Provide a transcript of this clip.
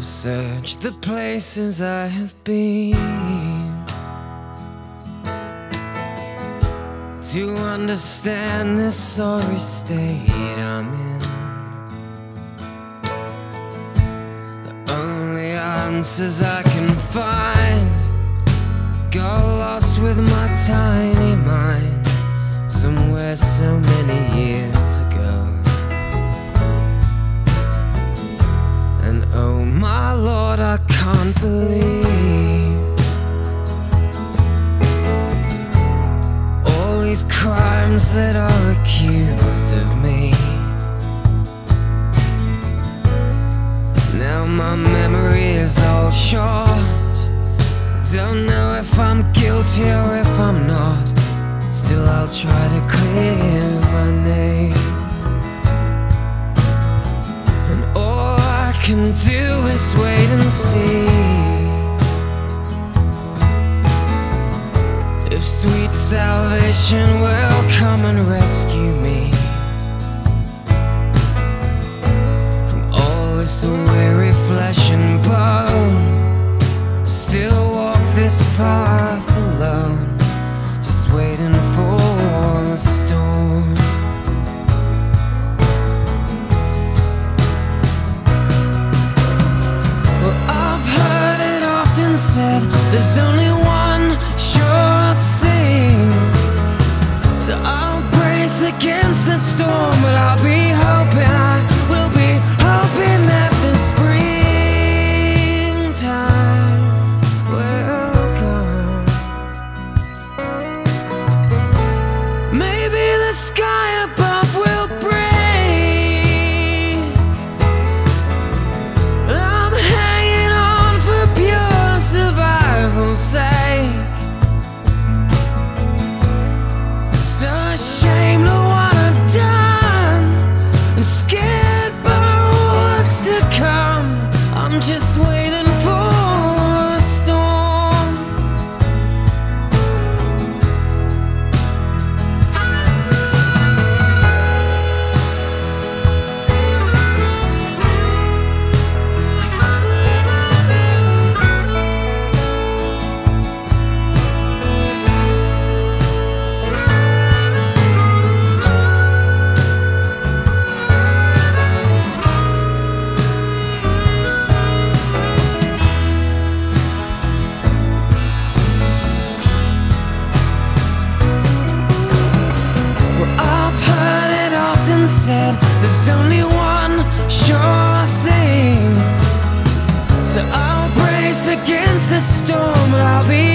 I've searched the places I have been to understand this sorry state I'm in. The only answers I can find got lost with my tiny mind somewhere so many years ago. And oh my Lord, I can't believe all these crimes that are accused of me. Now my memory is all short. Don't know if I'm guilty or if I'm not. Still I'll try to clear my name. And all I can do is wait and see if sweet salvation will come and rescue me from all this weary flesh and bone. Still walk this path alone, just waiting for the storm. Well, I've heard it often said there's only one sure thing. So I'll brace against the storm, but I'll be hoping, I will be hoping that the springtime will come. Maybe the sky above will break. I'm hanging on for pure survival's sake. So ashamed of what I've done and scared by what's to come. I'm just waiting for the storm. Said there's only one sure thing. So I'll brace against the storm, but I'll be